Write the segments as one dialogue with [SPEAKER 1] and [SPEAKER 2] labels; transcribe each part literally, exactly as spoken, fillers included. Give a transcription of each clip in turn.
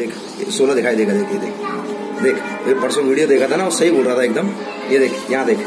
[SPEAKER 1] देख सोलह दिखाई देगा। देख ये देख देख ये परसों वीडियो देखा था ना, वो सही बोल रहा था एकदम। ये देख यहाँ देख,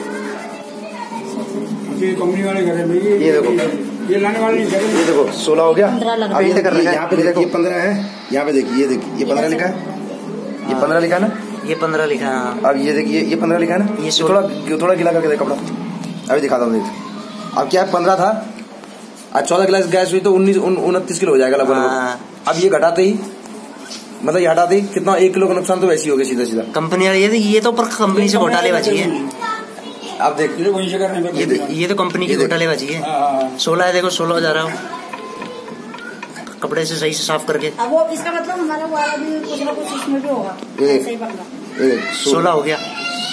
[SPEAKER 2] ये कंपनी वाले घर है,
[SPEAKER 1] ये देखो
[SPEAKER 2] ये लाने वाले नहीं घर।
[SPEAKER 1] ये देखो सोलह हो गया।
[SPEAKER 3] अब
[SPEAKER 1] ये देखो यहाँ पे देखो ये पंद्रह है, यहाँ पे देखिए ये देखिए ये पंद्रह लिखा है, ये पंद्रह लिखा है ना,
[SPEAKER 3] ये पंद्रह लिखा है।
[SPEAKER 1] अब ये देखिए ये पंद्रह लिखा है ना,
[SPEAKER 3] ये
[SPEAKER 1] थोड़ा थोड़ा गिला करके देख कपड़ा, अभी दिखाता हूँ देख। अब क्या है पंद्रह था, आज चौदह गिलास गैस हुई तो उन्नीस उनतीस किलो हो जाएगा लगभग। अब ये घटाते ही मतलब ये हटाते ही कितना, एक किलो का नुकसान तो वैसे ही हो गया सीधा सीधा।
[SPEAKER 3] कंपनी ये ये तो पर कंपनी से घोटाले बची है।
[SPEAKER 1] अब देख
[SPEAKER 2] वहीं से करने
[SPEAKER 3] ये ये तो कंपनी की घोटाले बची है। सोलह है देखो, सोलह जा रहा हूँ कपड़े से सही से साफ करके।
[SPEAKER 4] अब वो इसका मतलब हमारा वाला भी कुछ ना कुछ इसमें भी होगा। सही पकड़ा,
[SPEAKER 3] सोलह हो गया।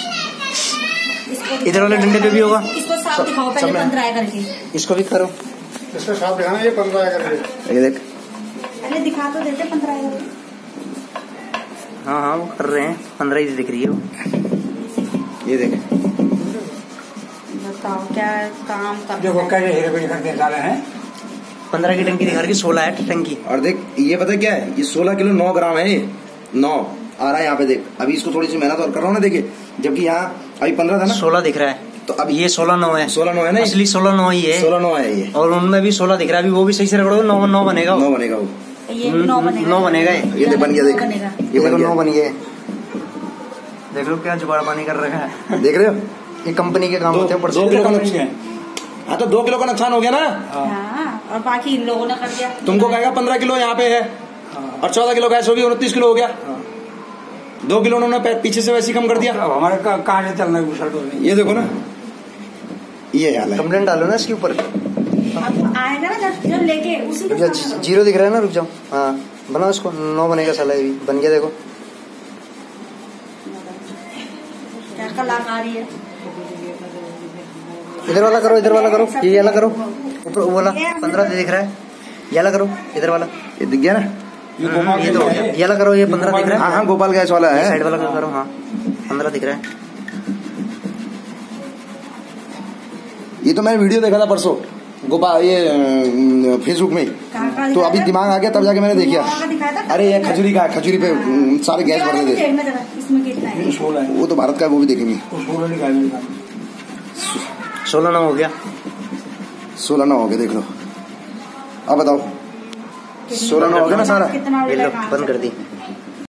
[SPEAKER 3] इधर वाले डंडे पे भी होगा।
[SPEAKER 4] इसको साफ दिखाओ पहले पंद्रह करके,
[SPEAKER 3] इसको भी करो,
[SPEAKER 2] इसको साफ दिखाना। ये पंद्रह करके
[SPEAKER 1] ये देख,
[SPEAKER 4] पहले दिखा तो देते पंद्रह करके।
[SPEAKER 3] हाँ हाँ वो कर रहे हैं, पंद्रह ही दिख रही है वो।
[SPEAKER 1] ये देख
[SPEAKER 4] बताओ क्या काम कर
[SPEAKER 2] देखो कैसे हेरे फेरे करके डाले हैं।
[SPEAKER 3] पंद्रह की टंकी दिखा रही है, सोलह है टंकी।
[SPEAKER 1] और देख ये पता क्या है, ये सोलह किलो नौ ग्राम है, ये नौ आ रहा है यहाँ पे देख। अभी इसको थोड़ी सी मेहनत और कर रहा हूँ ना, देखिए जबकि यहाँ अभी पंद्रह था ना,
[SPEAKER 3] सोलह दिख रहा है।
[SPEAKER 1] तो अब
[SPEAKER 3] ये सोलह नौ है,
[SPEAKER 1] सोलह नौ है ना,
[SPEAKER 3] असली सोलह नौ ही है,
[SPEAKER 1] सोलह नौ है ये।
[SPEAKER 3] और उनमें भी सोलह दिख रहा है, अभी वो भी सही से रगड़ो, नौ नौ बनेगा,
[SPEAKER 1] नौ बनेगा वो,
[SPEAKER 4] ये नौ बनेगा,
[SPEAKER 3] नौ बनेगा।
[SPEAKER 1] ये देख बन गया, देख
[SPEAKER 3] ये देखो नौ बन गया। देख लो क्या जुगाड़ पानी कर रखा है,
[SPEAKER 1] देख रहे हो,
[SPEAKER 3] ये कंपनी के काम होते हैं।
[SPEAKER 1] दो किलो का नुकसान, हाँ तो दो किलो का नुकसान हो गया ना।
[SPEAKER 4] हाँ, और बाकी इन लोगों ने कर दिया।
[SPEAKER 1] तुमको कहेगा पंद्रह किलो यहाँ पे है और चौदह किलो गैस होगी, उनतीस किलो हो गया। दो किलो उन्होंने पीछे से वैसे कम कर दिया।
[SPEAKER 2] हमारे कहाँ से चलना है,
[SPEAKER 1] ये देखो ना, ये हाल है।
[SPEAKER 3] कंप्लेंट डालो ना इसके ऊपर,
[SPEAKER 4] आएगा ना जब लेके उसी के साथ।
[SPEAKER 3] जीरो दिख रहा है ना, रुक जाओ। हाँ बनाओ इसको, नौ बनेगा साला, ये भी बन गया। देखो
[SPEAKER 4] क्या कलाकारी है।
[SPEAKER 3] इधर वाला करो, इधर वाला करो, ये वाला करो, ऊपर वो वाला पंद्रह दिख रहा है, ये वाला करो, इधर वाला
[SPEAKER 1] ये दिख गया ना,
[SPEAKER 2] ये गोपाल
[SPEAKER 3] ये तो हो गया। ये वाला करो, ये पंद्रह दिख रहा है।
[SPEAKER 1] हाँ हाँ गोपाल गैस वाला है,
[SPEAKER 3] साइड वाला करो, हाँ पंद्रह दिख रहा है।
[SPEAKER 1] ये तो मैंने वीडियो देखा था परसों गोपाल ये फेसबुक में, तो अभी दिमाग आ गया तब जाके मैंने देखा। अरे ये खजूरी का, खजूरी पे सारे गैस भरने थे।
[SPEAKER 4] इसमें कितना है?
[SPEAKER 1] वो तो भारत का, वो भी देखेंगे।
[SPEAKER 3] सोलह नौ हो गया,
[SPEAKER 1] सोलह नौ हो गया, देख लो। अब बताओ सोलह नौ हो गया ना सारा,
[SPEAKER 3] बंद कर दी।